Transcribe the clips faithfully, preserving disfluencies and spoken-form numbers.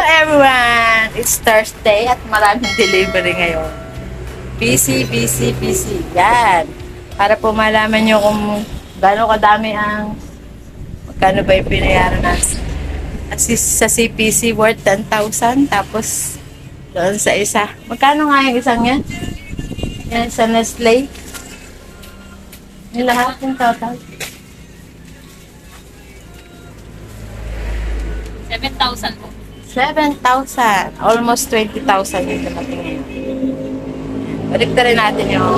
everyone! It's Thursday at maraming delivery ngayon. Busy, busy, busy. Yan. Para po malaman nyo kung gaano kadami ang magkano ba yung pinayaran natin. Sa C P C worth ten thousand. Tapos doon sa isa. Magkano nga yung isang yan? Yan sa Nestle. Yung lahat yung total. seven thousand po. seven thousand. Almost twenty thousand yung dumating ngayon. Balik na rin natin yung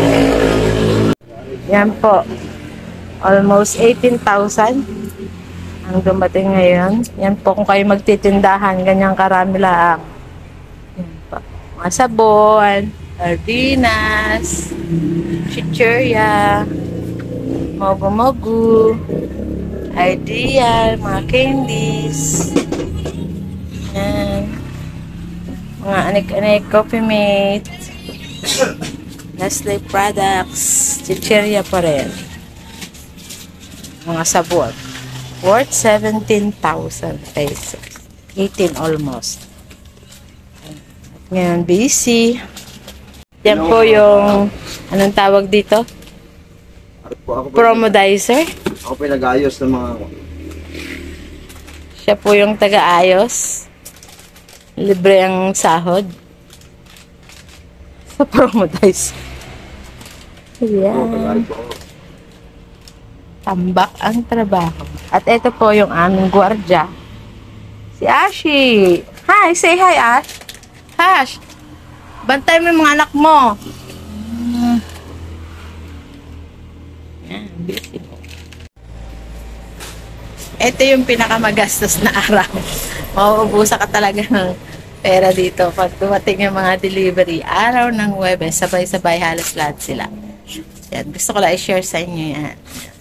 yan po. Almost eighteen thousand ang dumating ngayon. Yan po kung kayo magtitindahan, ganyang karami lang. Yan po. Mga sabon, sardinas, chichirya, mogu-mogu, ideal, mga candies. Yan. Mga anik-anik, Coffee Mate, Nestle products, chichirya pa rin. Mga sabon. Worth seventeen thousand pesos. eighteen almost. At ngayon, busy. Yan po yung, anong tawag dito? Promodizer. Ako pinag-ayos ng mga... Siya po yung taga-ayos. Libre ang sahod. Sa Promodizer. Yan. Tambak ang trabaho. At ito po yung aming gwardya. Si Ashi. Hi, say hi, Ash. Ash, bantay mo yung mga anak mo. Yan, busy po. Ito yung pinakamagastos na araw. Mauubusan ka talaga ng pera dito. Pag dumating yung mga delivery, araw ng Huwebes, sabay-sabay halos lahat sila. Yan, gusto ko lang i-share sa inyo yan.